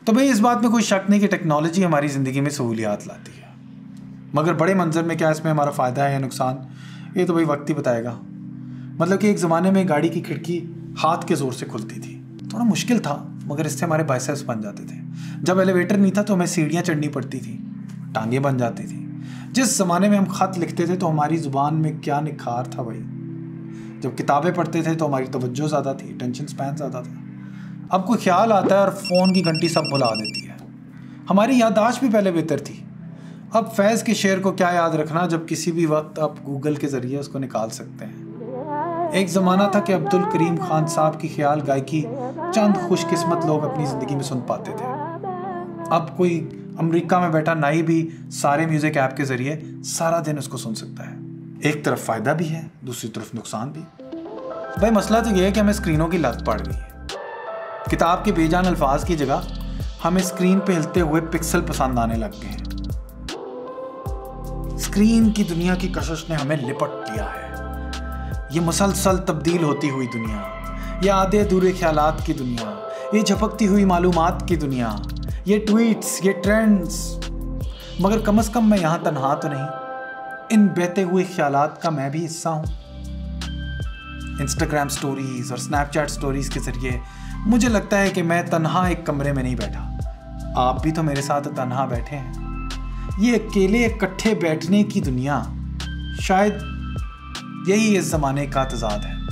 तो भाई इस बात में कोई शक नहीं कि टेक्नोलॉजी हमारी ज़िंदगी में सहूलियात लाती है, मगर बड़े मंजर में क्या इसमें हमारा फ़ायदा है या नुकसान, ये तो भाई वक्त ही बताएगा। मतलब कि एक ज़माने में गाड़ी की खिड़की हाथ के ज़ोर से खुलती थी, थोड़ा मुश्किल था मगर इससे हमारे बाइसेप्स बन जाते थे। जब एलिवेटर नहीं था तो हमें सीढ़ियाँ चढ़नी पड़ती थी, टांगें बन जाती थी। जिस ज़माने में हम ख़त लिखते थे तो हमारी ज़ुबान में क्या निखार था भाई। जब किताबें पढ़ते थे तो हमारी तवज्जो ज़्यादा थी, टेंशन स्पैन ज़्यादा था। अब कोई ख्याल आता है और फ़ोन की घंटी सब भुला देती है। हमारी याददाश्त भी पहले बेहतर थी। अब फैज़ के शेर को क्या याद रखना जब किसी भी वक्त आप गूगल के ज़रिए उसको निकाल सकते हैं। एक ज़माना था कि अब्दुल करीम खान साहब की ख्याल गायकी चंद खुशकिस्मत लोग अपनी ज़िंदगी में सुन पाते थे। अब कोई अमेरिका में बैठा नाई भी सारे म्यूज़िक ऐप के ज़रिए सारा दिन उसको सुन सकता है। एक तरफ फ़ायदा भी है, दूसरी तरफ नुकसान भी। भाई मसला तो ये है कि हमें स्क्रीनों की लत पड़ गई है। किताब के बेजान अल्फाज की जगह हमें स्क्रीन पे हिलते हुए पिक्सल पसंद आने लग गए हैं। स्क्रीन की दुनिया की कशिश ने हमें लिपट लिया है। ये मुसलसल तब्दील होती हुई दुनिया, ये आधे अधूरे ख्यालात की दुनिया, ये झपकती हुई मालूमात की दुनिया, ये ट्वीट्स, ये ट्रेंड्स। मगर कम से कम मैं यहाँ तन्हा तो नहीं, इन बहते हुए ख्यालात का मैं भी हिस्सा हूँ। इंस्टाग्राम स्टोरीज और स्नैपचैट स्टोरीज के ज़रिए मुझे लगता है कि मैं तन्हा एक कमरे में नहीं बैठा, आप भी तो मेरे साथ तन्हा बैठे हैं। ये अकेले इकट्ठे बैठने की दुनिया, शायद यही इस ज़माने का तज़ाद है।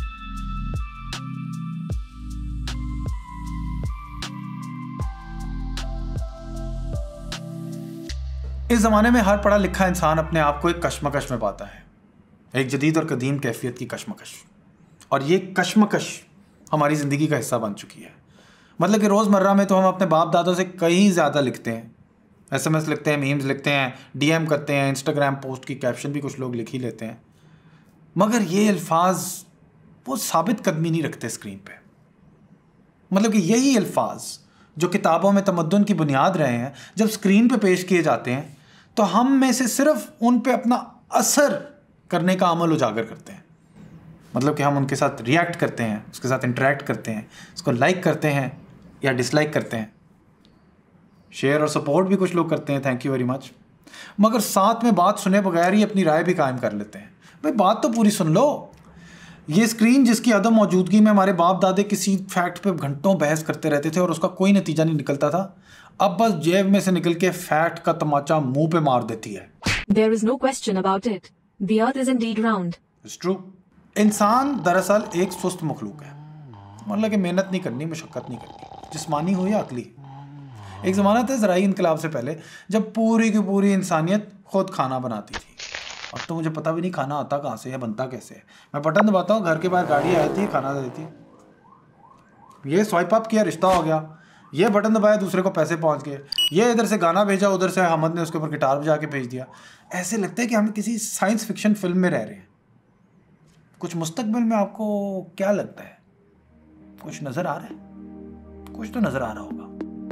इस ज़माने में हर पढ़ा लिखा इंसान अपने आप को एक कश्मकश में पाता है, एक जदीद और कदीम कैफियत की कश्मकश। और ये कश्मकश हमारी ज़िंदगी का हिस्सा बन चुकी है। मतलब कि रोज़मर्रा में तो हम अपने बाप दादों से कहीं ज़्यादा लिखते हैं, SMS लिखते हैं, मीम्स लिखते हैं, DM करते हैं, इंस्टाग्राम पोस्ट की कैप्शन भी कुछ लोग लिख ही लेते हैं, मगर ये अल्फाज वो साबित कदमी नहीं रखते स्क्रीन पे। मतलब कि यही अल्फाज जो किताबों में तमद्दुन की बुनियाद रहे हैं, जब स्क्रीन पे पेश किए जाते हैं तो हम में से सिर्फ उन पे अपना असर करने का अमल उजागर करते हैं। मतलब कि हम उनके साथ रिएक्ट करते हैं, उसके साथ इंटरेक्ट करते हैं, उसको लाइक करते हैं या डिसलाइक करते हैं, शेयर और सपोर्ट भी कुछ लोग करते हैं, थैंक यू वेरी मच, मगर साथ में बात सुने बगैर ही अपनी राय भी कायम कर लेते हैं। भाई बात तो पूरी सुन लो। ये स्क्रीन जिसकी अदम मौजूदगी में हमारे बाप दादे किसी फैक्ट पे घंटों बहस करते रहते थे और उसका कोई नतीजा नहीं निकलता था, अब बस जेब में से निकल के फैक्ट का तमाचा मुंह पे मार देती है। There is no question about it. The earth is indeed round. It's true. इंसान दरअसल एक सुस्त मखलूक है। मतलब कि मेहनत नहीं करनी, मशक्कत नहीं करनी, जिस्मानी हो या अकली। एक ज़माना था ज़राई इनकलाब से पहले जब पूरी की पूरी इंसानियत खुद खाना बनाती थी। अब तो मुझे पता भी नहीं खाना आता कहाँ से है, बनता कैसे है। मैं बटन दबाता हूँ, घर के बाहर गाड़ी आती है, खाना देती है। ये स्वाइप अप किया, रिश्ता हो गया। ये बटन दबाया, दूसरे को पैसे पहुँच गए। ये इधर से गाना भेजा, उधर से हमद ने उसके ऊपर गिटार बजा के भेज दिया। ऐसे लगता है कि हम किसी साइंस फिक्शन फिल्म में रह रहे हैं। कुछ मुस्तकबिल में आपको क्या लगता है? कुछ नज़र आ रहा है? कुछ तो नज़र आ रहा होगा।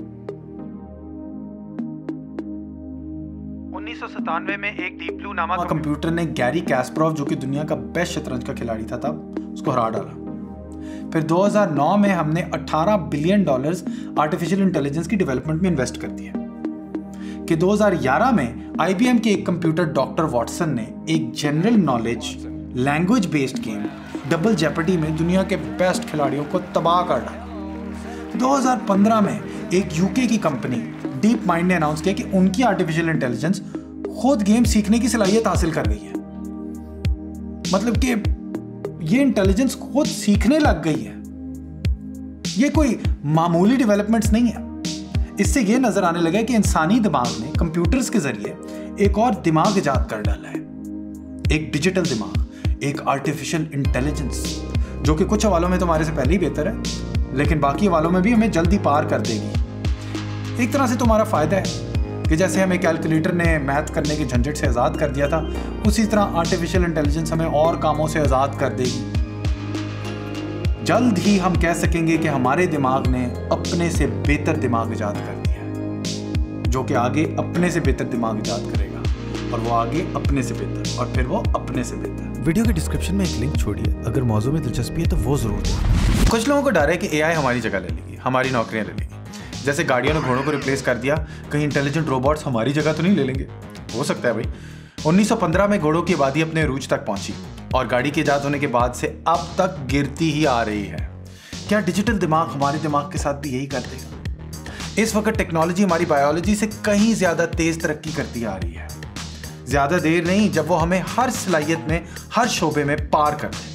1997 में एक डीप ब्लू नामक कंप्यूटर ने गैरी कैस्परोव, जो कि दुनिया का बेस्ट शतरंज का खिलाड़ी था तब, उसको हरा डाला। फिर 2009 में हमने $18 बिलियन आर्टिफिशियल इंटेलिजेंस की डेवलपमेंट में इन्वेस्ट कर दिया। कि 2011 में IBM के एक कंप्यूटर डॉक्टर वॉटसन ने एक general knowledge language based game double Jeopardy में दुनिया के बेस्ट खिलाड़ियों को तबाह कर डाला। 2015 में एक UK की कंपनी डीप माइंड ने अनाउंस किया कि उनकी आर्टिफिशियल इंटेलिजेंस खुद गेम सीखने की सलाहियत हासिल कर गई है। मतलब कि ये इंटेलिजेंस खुद सीखने लग गई है। ये कोई मामूली डेवलपमेंट्स नहीं है। इससे ये नजर आने लगा कि इंसानी दिमाग ने कंप्यूटर्स के जरिए एक और दिमाग इजाद कर डाला है, एक डिजिटल दिमाग, एक आर्टिफिशियल इंटेलिजेंस, जो कि कुछ हवालों में तुम्हारे से पहले ही बेहतर है, लेकिन बाकी हवालों में भी हमें जल्दी पार कर देगी। एक तरह से तुम्हारा फायदा है कि जैसे हमें कैलकुलेटर ने मैथ करने के झंझट से आज़ाद कर दिया था, उसी तरह आर्टिफिशियल इंटेलिजेंस हमें और कामों से आज़ाद कर देगी। जल्द ही हम कह सकेंगे कि हमारे दिमाग ने अपने से बेहतर दिमाग इजाद कर दिया है, जो कि आगे अपने से बेहतर दिमाग इजाद करेगा, और वो आगे अपने से बेहतर, और फिर वो अपने से बेहतर। वीडियो के डिस्क्रिप्शन में एक लिंक छोड़िए, अगर मौजूद में दिलचस्पी है तो वो जरूर देखें। कुछ लोगों को डर है कि AI हमारी जगह ले लेगी, हमारी नौकरियां ले लेगी। जैसे गाड़ियों ने घोड़ों को रिप्लेस कर दिया, कहीं इंटेलिजेंट रोबोट्स हमारी जगह तो नहीं ले लेंगे? हो सकता है भाई। 1915 में घोड़ों की आबादी अपने अरूज तक पहुंची और गाड़ी के इजाद होने के बाद से अब तक गिरती ही आ रही है। क्या डिजिटल दिमाग हमारे दिमाग के साथ भी यही कर देगा? इस वक्त टेक्नोलॉजी हमारी बायोलॉजी से कहीं ज्यादा तेज तरक्की करती आ रही है। ज्यादा देर नहीं जब वो हमें हर सलाहियत में, हर शोबे में पार कर दे।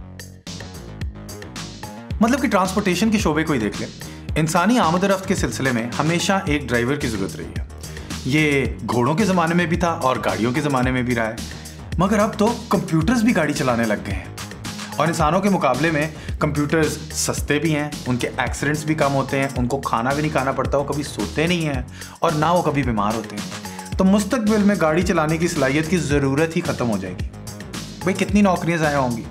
मतलब कि ट्रांसपोर्टेशन के शोबे को ही देख ले। इंसानी आमद-ओ-रफ्त के सिलसिले में हमेशा एक ड्राइवर की जरूरत रही है। ये घोड़ों के ज़माने में भी था और गाड़ियों के ज़माने में भी रहा है, मगर अब तो कंप्यूटर्स भी गाड़ी चलाने लग गए हैं। और इंसानों के मुकाबले में कंप्यूटर्स सस्ते भी हैं, उनके एक्सीडेंट्स भी कम होते हैं, उनको खाना भी नहीं खाना पड़ता, वो कभी सोते नहीं हैं और ना वो कभी बीमार होते हैं। तो मुस्तकबिल में गाड़ी चलाने की सलाहियत की ज़रूरत ही ख़त्म हो जाएगी। भाई कितनी नौकरियाँ ज़ाया होंगी।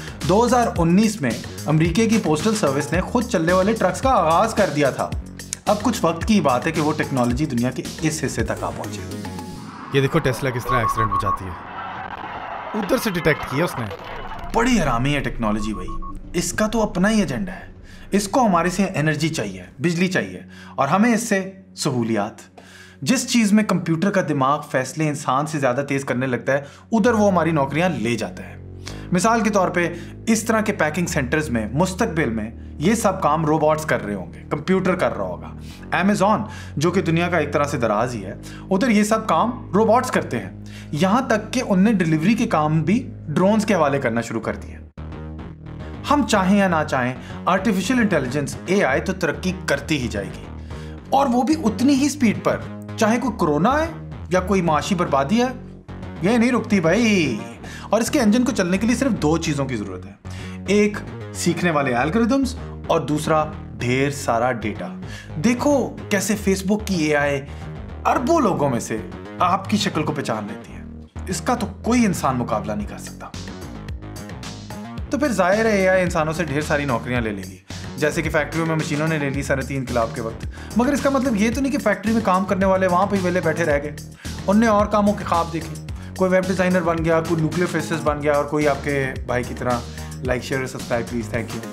2019 में अमेरिका की पोस्टल सर्विस ने खुद चलने वाले ट्रक्स का आगाज़ कर दिया था। अब कुछ वक्त की बात है कि वो टेक्नोलॉजी दुनिया के इस हिस्से तक आ पहुंचे। ये देखो टेस्ला किस तरह एक्सीडेंट बचाती है, उधर से डिटेक्ट किया उसने। बड़ी हरामी है टेक्नोलॉजी भाई। इसका तो अपना ही एजेंडा है। इसको हमारे से एनर्जी चाहिए, बिजली चाहिए और हमें इससे सहूलियात। जिस चीज़ में कंप्यूटर का दिमाग फैसले इंसान से ज़्यादा तेज़ करने लगता है, उधर वो हमारी नौकरियां ले जाता है। मिसाल के तौर पे इस तरह के पैकिंग सेंटर्स में मुस्तकबिल में ये सब काम रोबोट्स कर रहे होंगे, कंप्यूटर कर रहा होगा। अमेज़ॉन जो कि दुनिया का एक तरह से दराज ही है, उधर ये सब काम रोबोट्स करते हैं। यहाँ तक कि उनने डिलीवरी के काम भी ड्रोन्स के हवाले करना शुरू कर दिए। हम चाहें या ना चाहें, आर्टिफिशियल इंटेलिजेंस AI तो तरक्की करती ही जाएगी और वो भी उतनी ही स्पीड पर। चाहे कोई कोरोना है या कोई माशी बर्बादी है, ये नहीं रुकती भाई। और इसके इंजन को चलने के लिए सिर्फ दो चीजों की जरूरत है, एक सीखने वाले एल्गोरिदम्स और दूसरा ढेर सारा डेटा। देखो कैसे फेसबुक की AI अरबों लोगों में से आपकी शक्ल को पहचान लेती है। इसका तो कोई इंसान मुकाबला नहीं कर सकता। तो फिर जाहिर है AI इंसानों से ढेर सारी नौकरियां ले लेगी, जैसे कि फैक्ट्रियों में मशीनों ने ले ली सनअती इनकलाब के वक्त। मगर इसका मतलब ये तो नहीं कि फैक्ट्री में काम करने वाले वहां पर वेले बैठे रह गए। उनने और कामों के ख्वाब देखे। कोई वेब डिज़ाइनर बन गया, कोई न्यूक्लियर फिजिसिस्ट बन गया और कोई आपके भाई की तरह। Like share subscribe please, thank you.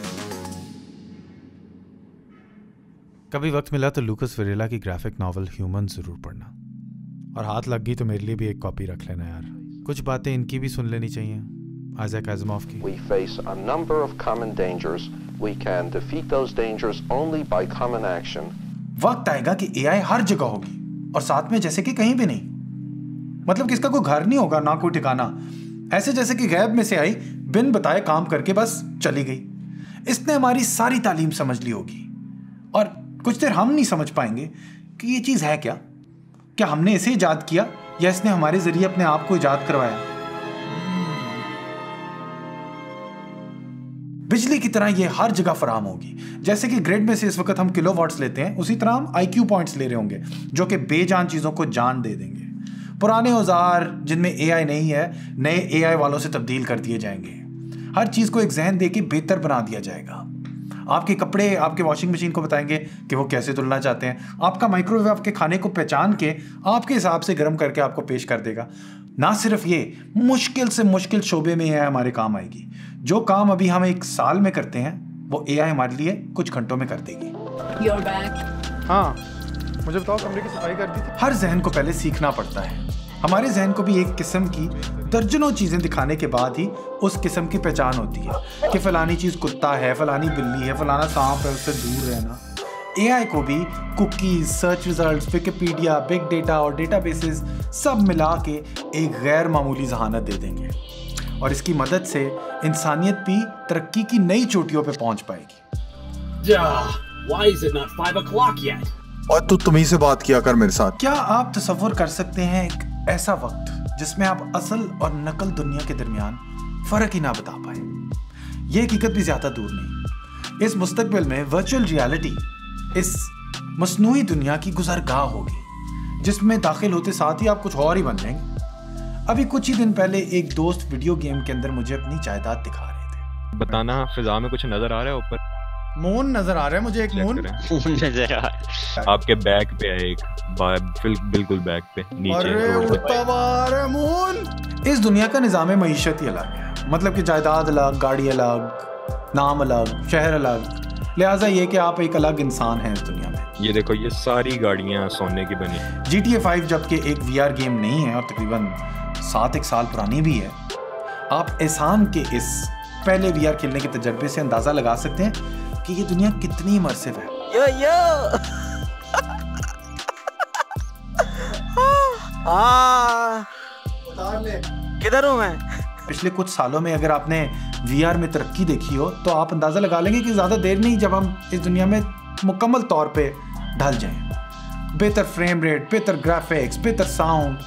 कभी वक्त मिला तो लूकस वेरेला की ग्राफिक नॉवल ह्यूमन जरूर पढ़ना, और हाथ लग गई तो मेरे लिए भी एक कॉपी रख लेना यार। कुछ बातें इनकी भी सुन लेनी चाहिए, आइजैक आज़िमोव की। We face a number of common dangers. We can defeat those dangers only by common action. वक्त आएगा कि AI हर जगह होगी और साथ में जैसे कि कहीं भी नहीं। मतलब किसका कोई घर नहीं होगा, ना कोई ठिकाना। ऐसे जैसे कि गैब में से आई, बिन बताए काम करके बस चली गई। इसने हमारी सारी तालीम समझ ली होगी और कुछ देर हम नहीं समझ पाएंगे कि ये चीज़ है क्या। क्या हमने इसे इजाद किया या इसने हमारे जरिए अपने आप को इजाद करवाया। बिजली की तरह ये हर जगह फराहम होगी। जैसे कि ग्रिड में से इस वक्त हम किलोवाट्स लेते हैं, उसी तरह हम IQ पॉइंट्स ले रहे होंगे जो कि बेजान चीज़ों को जान दे देंगे। पुराने औजार जिनमें AI नहीं है, नए AI वालों से तब्दील कर दिए जाएंगे। हर चीज़ को एक जहन दे के बेहतर बना दिया जाएगा। आपके कपड़े आपके वॉशिंग मशीन को बताएंगे कि वो कैसे धुलना चाहते हैं। आपका माइक्रोवेव आपके खाने को पहचान के आपके हिसाब से गर्म करके आपको पेश कर देगा। ना सिर्फ ये, मुश्किल से मुश्किल शोबे में AI हमारे काम आएगी। जो काम अभी हम 1 साल में करते हैं, वो AI हमारे लिए कुछ घंटों में कर देगी। You're back. हाँ, मुझे बताओ, कमरे की सफाई कर दी थी। हर जहन को पहले सीखना पड़ता है। हमारे जहन को भी एक किस्म की दर्जनों चीज़ें दिखाने के बाद ही उस किस्म की पहचान होती है कि फलानी चीज़ कुत्ता है, फलानी बिल्ली है, फलाना सांप है, उससे दूर रहना। AI को भी cookies, search results, Wikipedia, big data और डेटाबेसेस सब मिला के एक गैर मामूली जहानत दे देंगे और इसकी मदद से इंसानियत भी तरक्की की नई चोटियों पे पहुंच पाएगी। Why is it not 5 o'clock yet? और तू तुम्ही से बात किया कर मेरे साथ। क्या आप तसव्वुर कर सकते हैं एक ऐसा वक्त जिसमें आप असल और नकल दुनिया के दरमियान फर्क ही ना बता पाए। यह हकीकत भी ज्यादा दूर नहीं। इस मुस्तकबिल में वर्चुअल रियलिटी इस मसनूई दुनिया की गुज़रगाह होगी जिसमें दाखिल होते साथ ही आप कुछ और ही बन जाएंगे। अभी कुछ ही दिन पहले एक दोस्त वीडियो गेम के अंदर मुझे अपनी जायदाद दिखा रहे थे। बताना, फिजा में कुछ नजर आ रहा है? ऊपर मून नजर आ रहा है मुझे, एक मून नजर आ रहा है। आपके बैक पे है एक, बिल्कुल बैक पे नीचे। अरे उतावार है मून। इस दुनिया का निज़ाम मईशत ही अलग है। मतलब कि जायदाद अलग, गाड़ी अलग, नाम अलग, शहर अलग, लिहाजा ये कि आप एक अलग इंसान हैं इस दुनिया में। ये देखो, ये सारी गाड़ियां सोने की बनी। GTA 5 जबकि एक VR गेम नहीं है और तकरीबन 7 साल पुरानी भी है, आप एहसान के इस पहले VR खेलने के तजर्बे से अंदाजा लगा सकते हैं कि ये दुनिया कितनी इमर्सिव है। किधर हूँ मैं? पिछले कुछ सालों में अगर आपने VR में तरक्की देखी हो तो आप अंदाजा लगा लेंगे कि ज़्यादा देर नहीं जब हम इस दुनिया में मुकम्मल तौर पे ढल जाएं। बेहतर फ्रेम रेट, बेहतर ग्राफिक्स, बेहतर साउंड।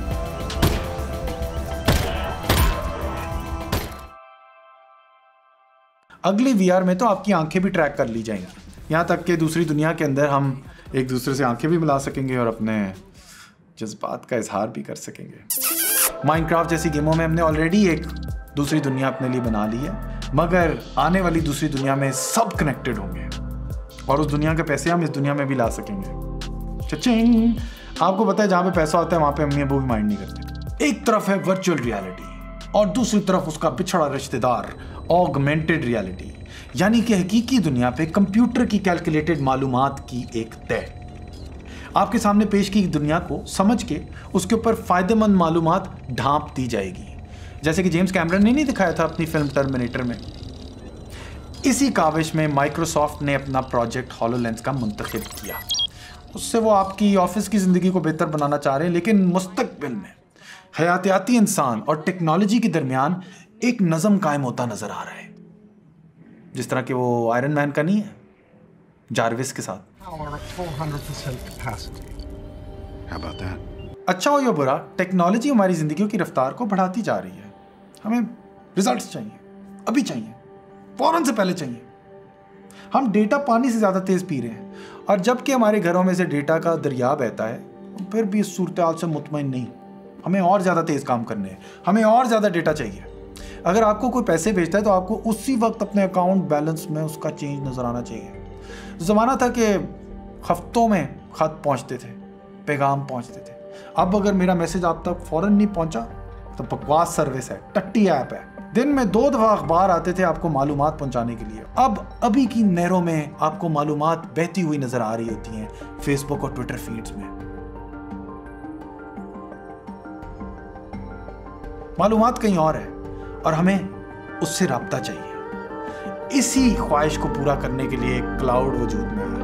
अगली VR में तो आपकी आंखें भी ट्रैक कर ली जाएंगी, यहाँ तक कि दूसरी दुनिया के अंदर हम एक दूसरे से आंखें भी मिला सकेंगे और अपने जज्बात का इजहार भी कर सकेंगे। माइनक्राफ्ट जैसी गेमों में हमने ऑलरेडी एक दूसरी दुनिया अपने लिए बना ली है, मगर आने वाली दूसरी दुनिया में सब कनेक्टेड होंगे और उस दुनिया के पैसे हम इस दुनिया में भी ला सकेंगे। चचिंग! आपको पता है जहाँ पे पैसा होता है वहाँ पे अम्मी अबू भी माइंड नहीं करते। एक तरफ है वर्चुअल रियलिटी और दूसरी तरफ उसका पिछड़ा रिश्तेदार ऑगमेंटेड रियलिटी, यानी कि हकीकी दुनिया पे कंप्यूटर की कैलकुलेटेड मालूमात की एक तय। आपके सामने पेश की दुनिया को समझ के उसके ऊपर फायदेमंद मालूमात ढांप दी जाएगी, जैसे कि जेम्स कैमरन ने नहीं दिखाया था अपनी फिल्म टर्मिनेटर में। इसी काविश में माइक्रोसॉफ्ट ने अपना प्रोजेक्ट हॉलोलेंस का मुंतखब किया। उससे वो आपकी ऑफिस की ज़िंदगी को बेहतर बनाना चाह रहे हैं, लेकिन मुस्तकबिल में हयातियाती इंसान और टेक्नोलॉजी के दरमियान एक नज़म कायम होता नज़र आ रहा है, जिस तरह के वो आयरन मैन का नहीं है जारविस के साथ। अच्छा हो या बुरा, टेक्नोलॉजी हमारी जिंदगियों की रफ्तार को बढ़ाती जा रही है। हमें रिजल्ट्स चाहिए, अभी चाहिए, फौरन से पहले चाहिए। हम डेटा पानी से ज़्यादा तेज़ पी रहे हैं और जबकि हमारे घरों में से डेटा का दरिया बहता है, फिर भी इस सूरत हाल से मुतमईन नहीं। हमें और ज़्यादा तेज़ काम करने हैं, हमें और ज़्यादा डेटा चाहिए। अगर आपको कोई पैसे भेजता है तो आपको उसी वक्त अपने अकाउंट बैलेंस में उसका चेंज नज़र आना चाहिए। ज़माना था कि हफ्तों में खत पहुंचते थे, पैगाम पहुंचते थे। अब अगर मेरा मैसेज आप तक फ़ौरन नहीं पहुंचा तो बकवास सर्विस है, टट्टी ऐप है। दिन में 2 दफ़ा अखबार आते थे आपको मालूमात पहुंचाने के लिए। अब अभी की नहरों में आपको मालूमात बहती हुई नज़र आ रही होती हैं फेसबुक और ट्विटर फीड्स में। मालूमात कहीं और है और हमें उससे राब्ता चाहिए। इसी ख्वाहिश को पूरा करने के लिए एक क्लाउड वजूद में आया।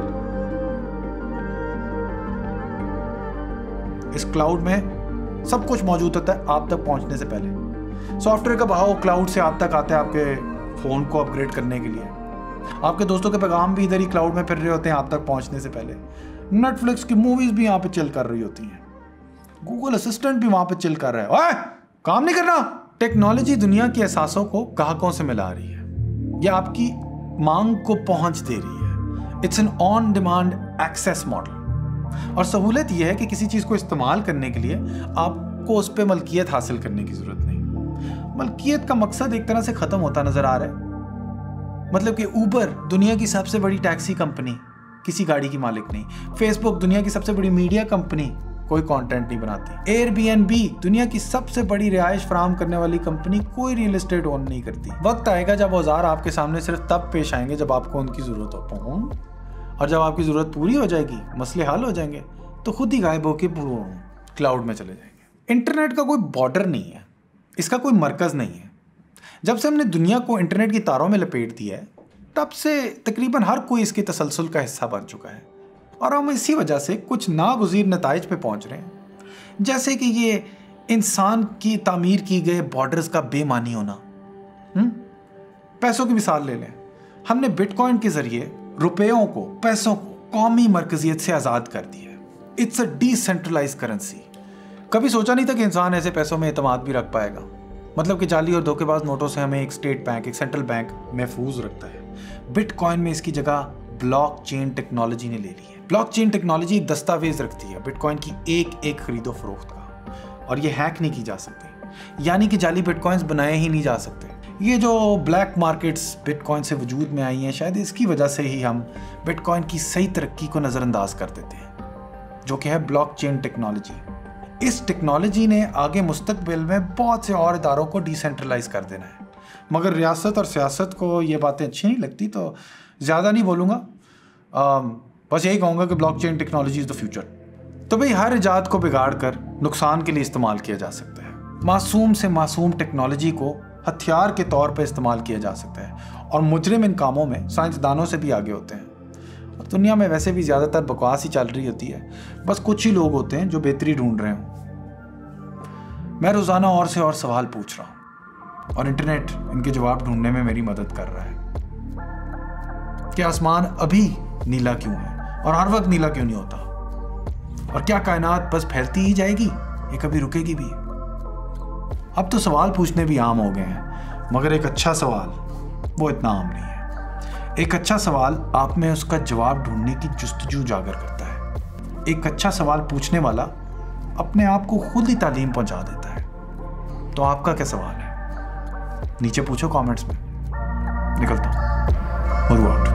इस क्लाउड में सब कुछ मौजूद होता है आप तक पहुंचने से पहले। सॉफ्टवेयर का बहाव क्लाउड से आप तक आता है आपके फोन को अपग्रेड करने के लिए। आपके दोस्तों के पैगाम भी इधर ही क्लाउड में फिर रहे होते हैं आप तक पहुंचने से पहले। नेटफ्लिक्स की मूवीज भी यहाँ पे चिल कर रही होती हैं। गूगल असिस्टेंट भी वहां पे चिल कर रहा है। ओए, काम नहीं करना। टेक्नोलॉजी दुनिया के एहसासों को ग्राहकों से मिला रही है या आपकी मांग को पहुंच दे रही है। It's an on demand access model. और सहूलत यह है कि किसी चीज को इस्तेमाल करने के लिए आपको उस पर मलकियत हासिल करने की जरूरत नहीं। मलकियत का मकसद एक तरह से खत्म होता नजर आ रहा है। मतलब कि ऊबर दुनिया की सबसे बड़ी टैक्सी कंपनी, किसी गाड़ी की मालिक नहीं। फेसबुक दुनिया की सबसे बड़ी मीडिया कंपनी, कोई कंटेंट नहीं बनाती। एयरबीएनबी दुनिया की सबसे बड़ी रिहाइश फराहम करने वाली कंपनी, कोई रियल एस्टेट ओन नहीं करती। वक्त आएगा जब औजार आपके सामने सिर्फ तब पेश आएंगे जब आपको उनकी जरूरत हो, और जब आपकी जरूरत पूरी हो जाएगी, मसले हल हो जाएंगे, तो खुद ही गायब होकर क्लाउड में चले जाएंगे। इंटरनेट का कोई बॉर्डर नहीं है, इसका कोई मरकज नहीं है। जब से हमने दुनिया को इंटरनेट की तारों में लपेट दिया है, तब से तकरीबन हर कोई इसके तसलसल का हिस्सा बन चुका है और हम इसी वजह से कुछ नागुज़ीर नताइज पे पहुंच रहे हैं, जैसे कि ये इंसान की तामीर की गए बॉर्डर्स का बेमानी होना। पैसों की मिसाल ले लें। हमने बिटकॉइन के जरिए रुपयों को, पैसों को कौमी मरकजियत से आज़ाद कर दिया है। It's a decentralize currency. कभी सोचा नहीं था कि इंसान ऐसे पैसों में एतमाद भी रख पाएगा। मतलब कि जाली और धोखेबाज नोटों से हमें एक स्टेट बैंक, एक सेंट्रल बैंक महफूज रखता है। बिटकॉइन में इसकी जगह ब्लॉकचेन टेक्नोलॉजी ने ले ली है। ब्लॉकचेन टेक्नोलॉजी दस्तावेज रखती है बिटकॉइन की एक खरीदो फरोख्त का, और ये हैक नहीं की जा सकती, यानी कि जाली बिटकॉइंस बनाए ही नहीं जा सकते। ये जो ब्लैक मार्केट्स बिटकॉइन से वजूद में आई हैं, शायद इसकी वजह से ही हम बिटकॉइन की सही तरक्की को नज़रअंदाज कर देते हैं, जो कि है ब्लॉकचेन टेक्नोलॉजी। इस टेक्नोलॉजी ने आगे मुस्तकबिल में बहुत से और इदारों को डिसेंट्रलाइज कर देना है। मगर रियासत और सियासत को ये बातें अच्छी नहीं लगती, तो ज़्यादा नहीं बोलूँगा। बस यही कहूँगा कि blockchain technology is the future. तो भाई हर इजाद को बिगाड़ कर नुकसान के लिए इस्तेमाल किया जा सकता है। मासूम से मासूम टेक्नोलॉजी को हथियार के तौर पर इस्तेमाल किया जा सकता है और मुजरिम इन कामों में साइंसदानों से भी आगे होते हैं। और दुनिया में वैसे भी ज़्यादातर बकवास ही चल रही होती है, बस कुछ ही लोग होते हैं जो बेहतरी ढूंढ रहे हों। मैं रोज़ाना और से और सवाल पूछ रहा हूँ और इंटरनेट इनके जवाब ढूंढने में मेरी मदद कर रहा है कि आसमान अभी नीला क्यों है और हर वक्त नीला क्यों नहीं होता, और क्या कायनात बस फैलती ही जाएगी, ये कभी रुकेगी भी। अब तो सवाल पूछने भी आम हो गए हैं, मगर एक अच्छा सवाल वो इतना आम नहीं है। एक अच्छा सवाल आप में उसका जवाब ढूंढने की जुस्तजू जागर करता है। एक अच्छा सवाल पूछने वाला अपने आप को खुद ही तालीम पहुंचा देता है। तो आपका क्या सवाल है? नीचे पूछो कमेंट्स में। निकलता हूं।